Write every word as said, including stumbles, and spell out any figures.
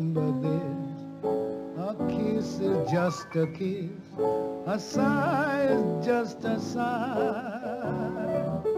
remember this. A kiss is just a kiss. A sigh is just a sigh.